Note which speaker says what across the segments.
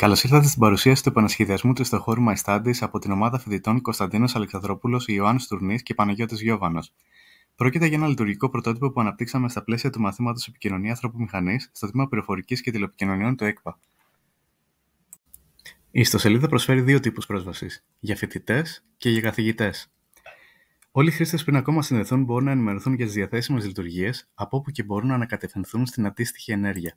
Speaker 1: Καλώς ήρθατε στην παρουσίαση του επανασχεδιασμού του ιστοχώρου MyStudies από την ομάδα φοιτητών Κωνσταντίνος Αλεξανδρόπουλος, Ιωάννης Τουρνής και Παναγιώτης Γιώβανος. Πρόκειται για ένα λειτουργικό πρωτότυπο που αναπτύξαμε στα πλαίσια του μαθήματος Επικοινωνία Ανθρώπου-Μηχανής στο τμήμα Πληροφορικής και Τηλεπικοινωνιών του ΕΚΠΑ. Η ιστοσελίδα προσφέρει δύο τύπους πρόσβασης: για φοιτητές και για καθηγητές. Όλοι οι χρήστες πριν ακόμα συνδεθούν μπορούν να ενημερωθούν για τις διαθέσιμες λειτουργίες, από όπου και μπορούν να ανακατευθυνθούν στην αντίστοιχη ενέργεια.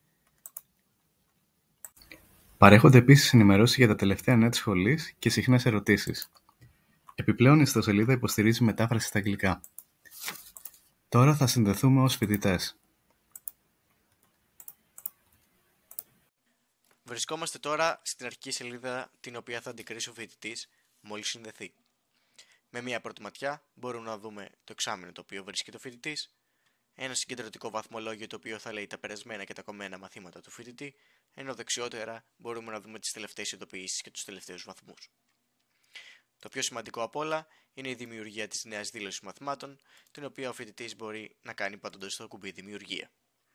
Speaker 1: Παρέχονται επίσης ενημερώσεις για τα τελευταία νέα της σχολής και συχνές ερωτήσεις. Επιπλέον, η ιστοσελίδα υποστηρίζει μετάφραση στα αγγλικά. Τώρα θα συνδεθούμε ως φοιτητές.
Speaker 2: Βρισκόμαστε τώρα στην αρχική σελίδα την οποία θα αντικρίσει ο φοιτητής μόλις συνδεθεί. Με μία πρώτη ματιά μπορούμε να δούμε το εξάμηνο το οποίο βρίσκεται ο φοιτητής, ένα συγκεντρωτικό βαθμολόγιο το οποίο θα λέει τα περασμένα και τα κομμένα μαθήματα του φοιτητή, ενώ δεξιότερα μπορούμε να δούμε τις τελευταίες ειδοποιήσεις και τους τελευταίους βαθμούς. Το πιο σημαντικό απ' όλα είναι η δημιουργία της νέας δήλωσης μαθημάτων, την οποία ο φοιτητής μπορεί να κάνει πατώντας το κουμπί δημιουργία.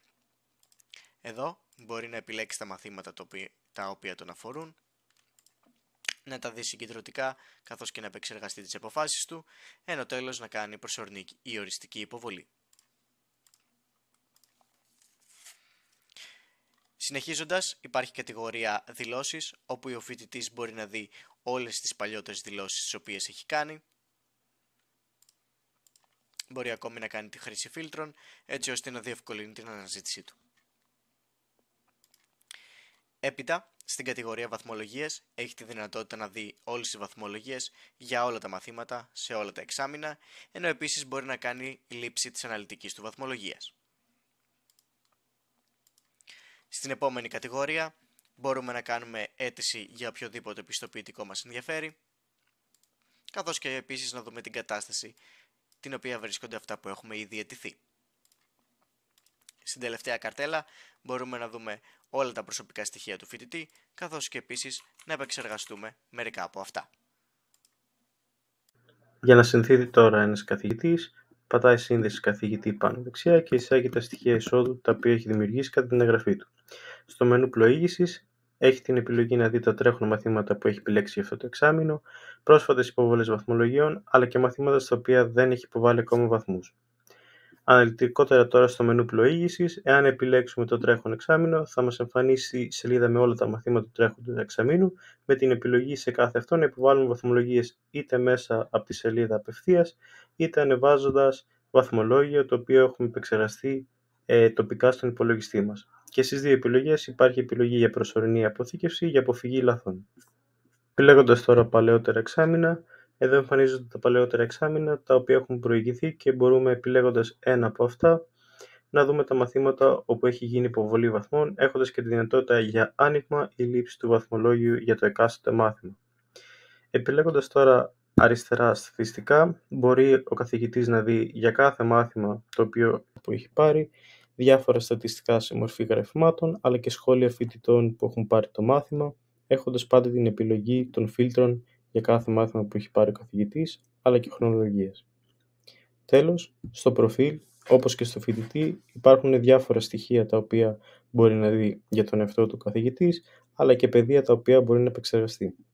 Speaker 2: Εδώ μπορεί να επιλέξει τα μαθήματα τα οποία τον αφορούν, να τα δει συγκεντρωτικά καθώς και να επεξεργαστεί τις αποφάσεις του, ενώ τέλος να κάνει προσωρινή ή οριστική υποβολή. Συνεχίζοντας, υπάρχει κατηγορία δηλώσεις, όπου ο φοιτητής μπορεί να δει όλες τις παλιότερες δηλώσεις τις οποίες έχει κάνει. Μπορεί ακόμη να κάνει τη χρήση φίλτρων, έτσι ώστε να διευκολύνει την αναζήτησή του. Έπειτα, στην κατηγορία βαθμολογίες, έχει τη δυνατότητα να δει όλες τις βαθμολογίες για όλα τα μαθήματα, σε όλα τα εξάμηνα, ενώ επίσης μπορεί να κάνει λήψη της αναλυτικής του βαθμολογίας. Στην επόμενη κατηγορία μπορούμε να κάνουμε αίτηση για οποιοδήποτε πιστοποιητικό μας ενδιαφέρει, καθώς και επίσης να δούμε την κατάσταση την οποία βρίσκονται αυτά που έχουμε ήδη αιτηθεί. Στην τελευταία καρτέλα μπορούμε να δούμε όλα τα προσωπικά στοιχεία του φοιτητή, καθώς και επίσης να επεξεργαστούμε μερικά από αυτά.
Speaker 3: Για να συνθέτει τώρα ένας καθηγητής, πατάει σύνδεση καθηγητή πάνω δεξιά και εισάγει τα στοιχεία εισόδου τα οποία έχει δημιουργήσει κατά την εγγραφή του. Στο μενού πλοήγησης έχει την επιλογή να δει τα τρέχοντα μαθήματα που έχει επιλέξει για αυτό το εξάμηνο, πρόσφατες υποβολές βαθμολογιών, αλλά και μαθήματα στα οποία δεν έχει υποβάλει ακόμα βαθμούς. Αναλυτικότερα τώρα στο μενού πλοήγησης, εάν επιλέξουμε το τρέχον εξάμηνο, θα μας εμφανίσει η σελίδα με όλα τα μαθήματα του τρέχοντος εξαμήνου, με την επιλογή σε κάθε αυτό να υποβάλουμε βαθμολογίες είτε μέσα από τη σελίδα απευθείας, είτε ανεβάζοντας βαθμολόγιο το οποίο έχουμε επεξεργαστεί τοπικά στον υπολογιστή μας. Και στις δύο επιλογές υπάρχει επιλογή για προσωρινή αποθήκευση για αποφυγή λαθών. Επιλέγοντας τώρα παλαιότερα εξάμηνα, εδώ εμφανίζονται τα παλαιότερα εξάμηνα τα οποία έχουν προηγηθεί και μπορούμε επιλέγοντας ένα από αυτά να δούμε τα μαθήματα όπου έχει γίνει υποβολή βαθμών, έχοντας και τη δυνατότητα για άνοιγμα ή λήψη του βαθμολόγιου για το εκάστοτε μάθημα. Επιλέγοντας τώρα αριστερά στατιστικά, μπορεί ο καθηγητής να δει για κάθε μάθημα το οποίο έχει πάρει διάφορα στατιστικά σε μορφή γραφημάτων, αλλά και σχόλια φοιτητών που έχουν πάρει το μάθημα, έχοντας πάντα την επιλογή των φίλτρων για κάθε μάθημα που έχει πάρει ο καθηγητής, αλλά και χρονολογίες. Τέλος, στο προφίλ, όπως και στο φοιτητή, υπάρχουν διάφορα στοιχεία τα οποία μπορεί να δει για τον εαυτό του καθηγητής, αλλά και πεδία τα οποία μπορεί να επεξεργαστεί.